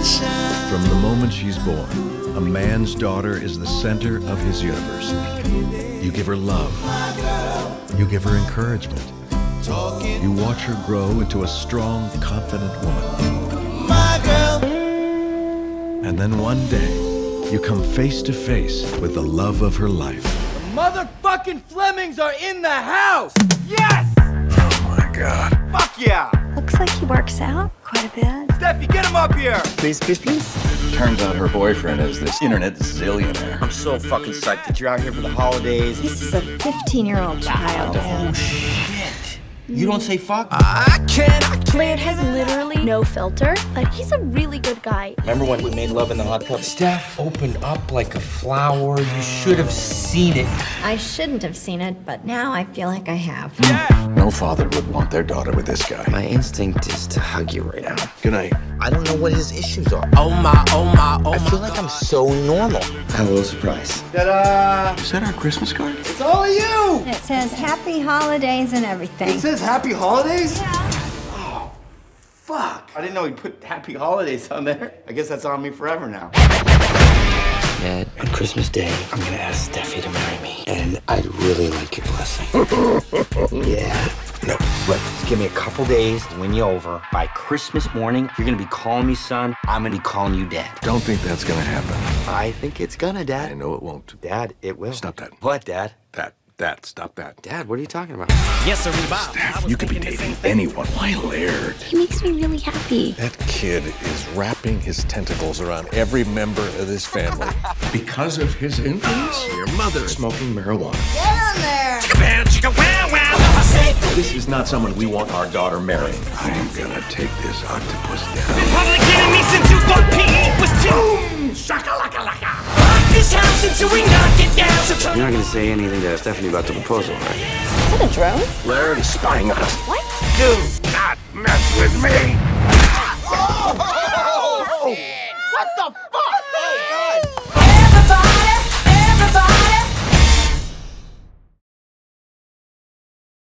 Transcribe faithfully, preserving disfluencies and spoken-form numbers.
From the moment she's born, a man's daughter is the center of his universe. You give her love. You give her encouragement. You watch her grow into a strong, confident woman. And then one day, you come face to face with the love of her life. The motherfucking Flemings are in the house! Yes! Oh my God. Fuck yeah! Looks like he works out quite a bit. Steffi, get him up here! Please, please, please. Turns out her boyfriend is this internet zillionaire. I'm so fucking psyched that you're out here for the holidays. This is a fifteen-year-old child. Oh, shit. You don't say fuck? I can't. Laird has literally no filter, but he's a really good guy. Remember when we made love in the hot tub? Steph opened up like a flower. You should have seen it. I shouldn't have seen it, but now I feel like I have. Yeah. No father would want their daughter with this guy. My instinct is to hug you right now. Good night. I don't know what his issues are. Oh my, oh my, oh my. I feel like I'm so normal. I have a little surprise. Ta-da! Is that our Christmas card? It's all of you! It says happy holidays and everything. It says happy holidays? Yeah. Oh, fuck. I didn't know he put happy holidays on there. I guess that's on me forever now. Dad, on Christmas Day, I'm gonna ask Steffi to marry me. And I'd really like your blessing. Yeah. No. Look, just give me a couple days to win you over. By Christmas morning, you're gonna be calling me son. I'm gonna be calling you dad. Don't think that's gonna happen. I think it's gonna, Dad. I know it won't. Dad, it will. Stop that. What, Dad? That, that, stop that. Dad, what are you talking about? Yes, sir, Steph, you could be dating anyone. Why Laird? He makes me really happy. That kid is wrapping his tentacles around every member of this family. Because of his influence? Your mother smoking marijuana. Get on there! This is not someone we want our daughter marrying. I am gonna take this octopus down. Public enemy since you got P E was two. Lock this house until we knock it down. So You're not gonna say anything to Stephanie about the proposal, right? Is that a drone? Laird is spying on us. What? Do not mess with me.